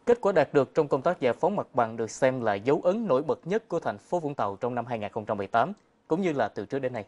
Kết quả đạt được trong công tác giải phóng mặt bằng được xem là dấu ấn nổi bật nhất của thành phố Vũng Tàu trong năm 2018, cũng như là từ trước đến nay.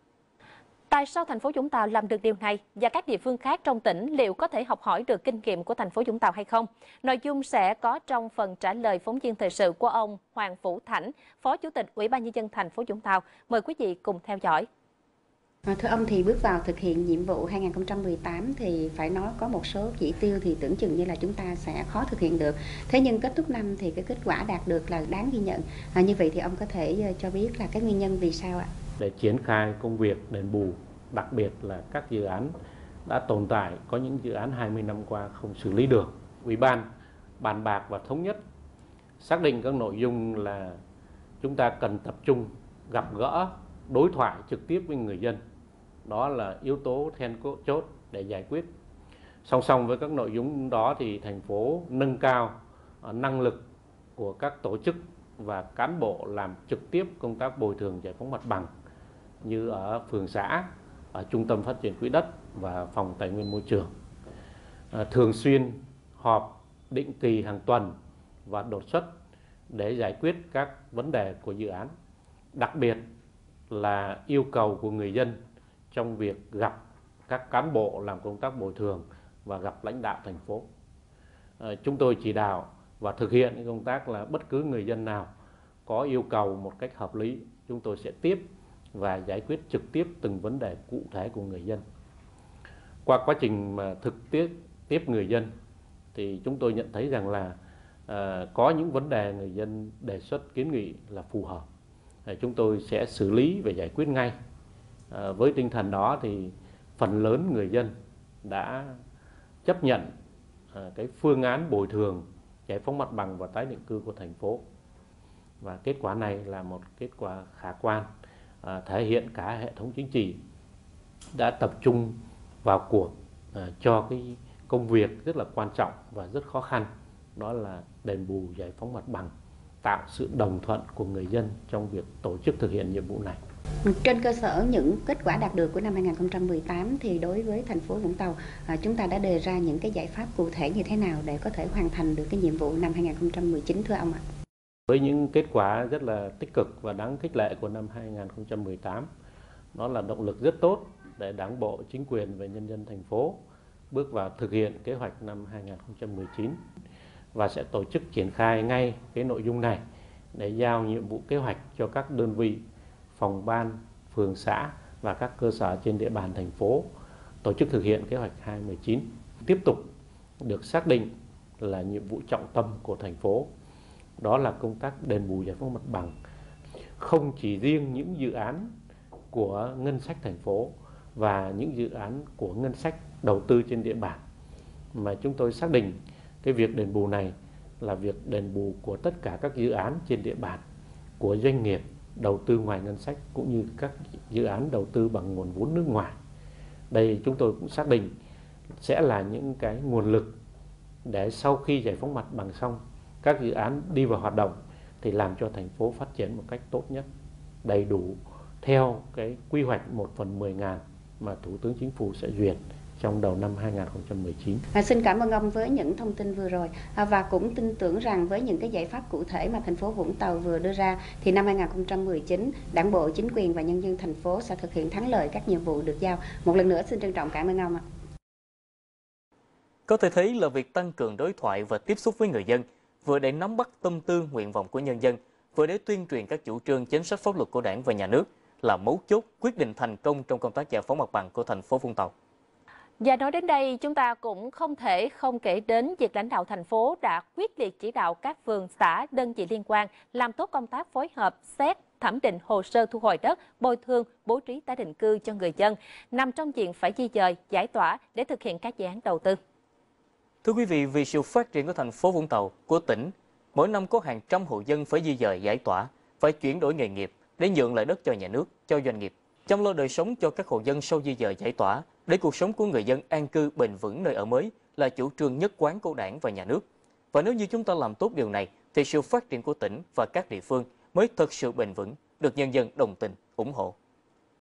Tại sao thành phố Vũng Tàu làm được điều này và các địa phương khác trong tỉnh liệu có thể học hỏi được kinh nghiệm của thành phố Vũng Tàu hay không? Nội dung sẽ có trong phần trả lời phóng viên thời sự của ông Hoàng Vũ Thảnh, Phó Chủ tịch Ủy ban Nhân dân thành phố Vũng Tàu. Mời quý vị cùng theo dõi. Thưa ông, thì bước vào thực hiện nhiệm vụ 2018 thì phải nói có một số chỉ tiêu thì tưởng chừng như là chúng ta sẽ khó thực hiện được. Thế nhưng kết thúc năm thì cái kết quả đạt được là đáng ghi nhận. Như vậy thì ông có thể cho biết là cái nguyên nhân vì sao ạ? Để triển khai công việc đền bù, đặc biệt là các dự án đã tồn tại, có những dự án 20 năm qua không xử lý được. Ủy ban bàn bạc và thống nhất xác định các nội dung là chúng ta cần tập trung gặp gỡ, đối thoại trực tiếp với người dân. Đó là yếu tố then chốt để giải quyết. Song song với các nội dung đó thì thành phố nâng cao năng lực của các tổ chức và cán bộ làm trực tiếp công tác bồi thường giải phóng mặt bằng như ở phường xã, ở trung tâm phát triển quỹ đất và phòng tài nguyên môi trường. Thường xuyên họp định kỳ hàng tuần và đột xuất để giải quyết các vấn đề của dự án. Đặc biệt là yêu cầu của người dân trong việc gặp các cán bộ làm công tác bồi thường và gặp lãnh đạo thành phố. Chúng tôi chỉ đạo và thực hiện công tác là bất cứ người dân nào có yêu cầu một cách hợp lý, chúng tôi sẽ tiếp và giải quyết trực tiếp từng vấn đề cụ thể của người dân. Qua quá trình mà thực tiếp người dân thì chúng tôi nhận thấy rằng là có những vấn đề người dân đề xuất kiến nghị là phù hợp. Chúng tôi sẽ xử lý và giải quyết ngay. Với tinh thần đó thì phần lớn người dân đã chấp nhận cái phương án bồi thường, giải phóng mặt bằng và tái định cư của thành phố. Và kết quả này là một kết quả khả quan, thể hiện cả hệ thống chính trị đã tập trung vào cuộc cho cái công việc rất là quan trọng và rất khó khăn, đó là đền bù giải phóng mặt bằng, tạo sự đồng thuận của người dân trong việc tổ chức thực hiện nhiệm vụ này. Trên cơ sở những kết quả đạt được của năm 2018 thì đối với thành phố Vũng Tàu, chúng ta đã đề ra những cái giải pháp cụ thể như thế nào để có thể hoàn thành được cái nhiệm vụ năm 2019 thưa ông ạ? Với những kết quả rất là tích cực và đáng khích lệ của năm 2018, nó là động lực rất tốt để Đảng bộ, chính quyền và nhân dân thành phố bước vào thực hiện kế hoạch năm 2019 và sẽ tổ chức triển khai ngay cái nội dung này để giao nhiệm vụ kế hoạch cho các đơn vị, phòng ban, phường xã và các cơ sở trên địa bàn thành phố tổ chức thực hiện kế hoạch 2019. Tiếp tục được xác định là nhiệm vụ trọng tâm của thành phố, đó là công tác đền bù giải phóng mặt bằng. Không chỉ riêng những dự án của ngân sách thành phố và những dự án của ngân sách đầu tư trên địa bàn, mà chúng tôi xác định cái việc đền bù này là việc đền bù của tất cả các dự án trên địa bàn, của doanh nghiệp đầu tư ngoài ngân sách cũng như các dự án đầu tư bằng nguồn vốn nước ngoài. Đây chúng tôi cũng xác định sẽ là những cái nguồn lực để sau khi giải phóng mặt bằng xong, các dự án đi vào hoạt động thì làm cho thành phố phát triển một cách tốt nhất, đầy đủ theo cái quy hoạch 1/10.000 mà Thủ tướng Chính phủ sẽ duyệt trong đầu năm 2019. Xin cảm ơn ông với những thông tin vừa rồi và cũng tin tưởng rằng với những cái giải pháp cụ thể mà thành phố Vũng Tàu vừa đưa ra thì năm 2019 Đảng bộ, chính quyền và nhân dân thành phố sẽ thực hiện thắng lợi các nhiệm vụ được giao. Một lần nữa xin trân trọng cảm ơn ông ạ. Có thể thấy là việc tăng cường đối thoại và tiếp xúc với người dân, vừa để nắm bắt tâm tư, nguyện vọng của nhân dân, vừa để tuyên truyền các chủ trương, chính sách pháp luật của Đảng và Nhà nước là mấu chốt quyết định thành công trong công tác giải phóng mặt bằng của thành phố Vũng Tàu. Và nói đến đây, chúng ta cũng không thể không kể đến việc lãnh đạo thành phố đã quyết liệt chỉ đạo các phường, xã, đơn vị liên quan làm tốt công tác phối hợp, xét, thẩm định hồ sơ thu hồi đất, bồi thường, bố trí tái định cư cho người dân, nằm trong diện phải di dời, giải tỏa để thực hiện các dự án đầu tư. Thưa quý vị, vì sự phát triển của thành phố Vũng Tàu, của tỉnh, mỗi năm có hàng trăm hộ dân phải di dời, giải tỏa, phải chuyển đổi nghề nghiệp để nhượng lại đất cho nhà nước, cho doanh nghiệp, chăm lo đời sống cho các hộ dân sau di dời, giải tỏa, để cuộc sống của người dân an cư bền vững nơi ở mới là chủ trương nhất quán của Đảng và Nhà nước. Và nếu như chúng ta làm tốt điều này, thì sự phát triển của tỉnh và các địa phương mới thực sự bền vững, được nhân dân đồng tình, ủng hộ.